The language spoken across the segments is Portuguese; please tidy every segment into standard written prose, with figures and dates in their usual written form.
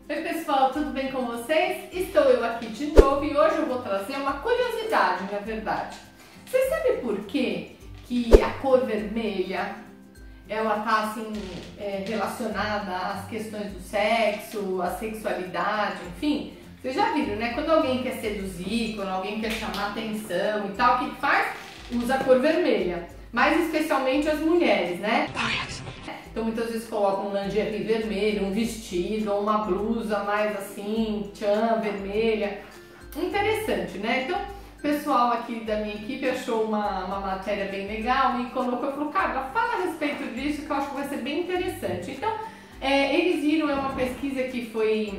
Oi pessoal, tudo bem com vocês? Estou eu aqui de novo e hoje eu vou trazer uma curiosidade, na verdade. Vocês sabem por quê que a cor vermelha ela tá assim relacionada às questões do sexo, à sexualidade, enfim? Vocês já viram, né? Quando alguém quer seduzir, quando alguém quer chamar atenção e tal, o que faz? Usa a cor vermelha. Mais especialmente as mulheres, né? Então muitas vezes colocam um lingerie vermelho, um vestido ou uma blusa mais assim, tchan, vermelha. Interessante, né? Então o pessoal aqui da minha equipe achou uma matéria bem legal e colocou e falou, Carla, fala a respeito disso que eu acho que vai ser bem interessante. Então eles viram, é uma pesquisa que foi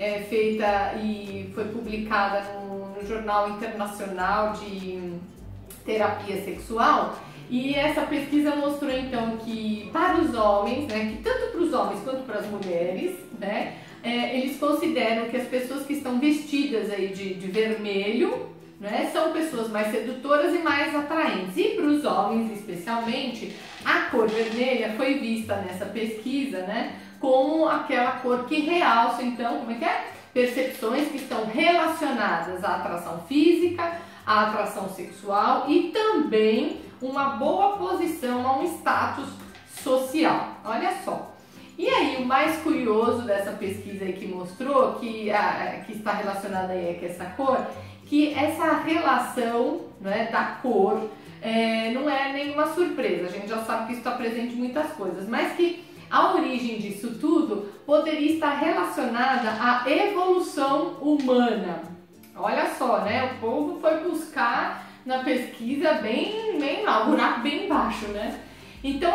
feita e foi publicada no Jornal Internacional de Terapia Sexual. E essa pesquisa mostrou então que para os homens, né, que tanto para os homens quanto para as mulheres, né, eles consideram que as pessoas que estão vestidas aí de vermelho, né, são pessoas mais sedutoras e mais atraentes. E para os homens especialmente, a cor vermelha foi vista nessa pesquisa, né, como aquela cor que realça então, como é que é? Percepções que estão relacionadas à atração física, à atração sexual e também uma boa posição a um status social. Olha só. E aí o mais curioso dessa pesquisa aí que mostrou que está relacionada aí com essa cor, que essa relação, né, da cor não é nenhuma surpresa. A gente já sabe que isso está presente em muitas coisas, mas que a origem disso tudo poderia estar relacionada à evolução humana. Olha só, né? O povo foi buscar na pesquisa bem lá, o buraco bem embaixo, né? Então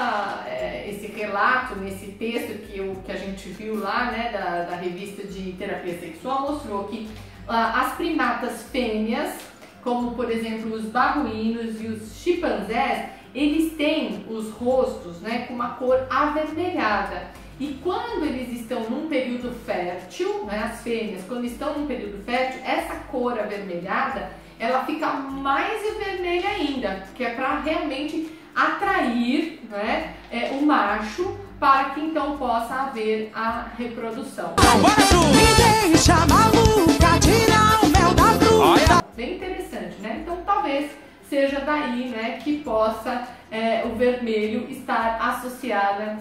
esse relato, nesse texto que a gente viu lá, né, da revista de terapia sexual, mostrou que as primatas fêmeas, como por exemplo os babuínos e os chimpanzés, eles têm os rostos, né, com uma cor avermelhada. E quando eles estão num período fértil, né, as fêmeas, quando estão num período fértil, essa cor avermelhada, ela fica mais vermelha ainda, que é para realmente atrair, né, o macho, para que então possa haver a reprodução. Me deixa maluca, tira o mel da fruta. Bem interessante, né? Então talvez seja daí, né, que possa o vermelho estar associada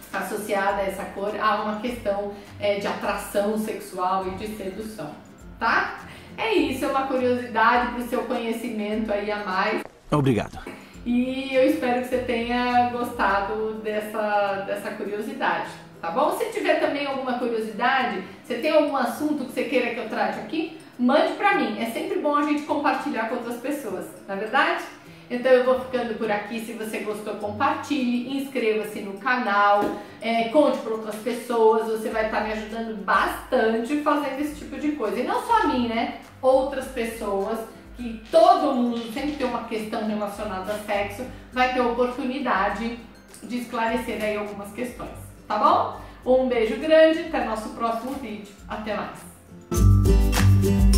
a essa cor a uma questão de atração sexual e de sedução, tá? É isso, é uma curiosidade para o seu conhecimento aí a mais. Obrigado. E eu espero que você tenha gostado dessa curiosidade, tá bom? Se tiver também alguma curiosidade, você tem algum assunto que você queira que eu trate aqui, mande pra mim. É sempre bom a gente compartilhar com outras pessoas, não é verdade? Então eu vou ficando por aqui. Se você gostou, compartilhe, inscreva-se no canal, conte para outras pessoas, você vai estar me ajudando bastante fazendo esse tipo de coisa. E não só a mim, né? Outras pessoas, que todo mundo sempre tem uma questão relacionada a sexo, vai ter a oportunidade de esclarecer aí algumas questões, tá bom? Um beijo grande, até nosso próximo vídeo. Até mais!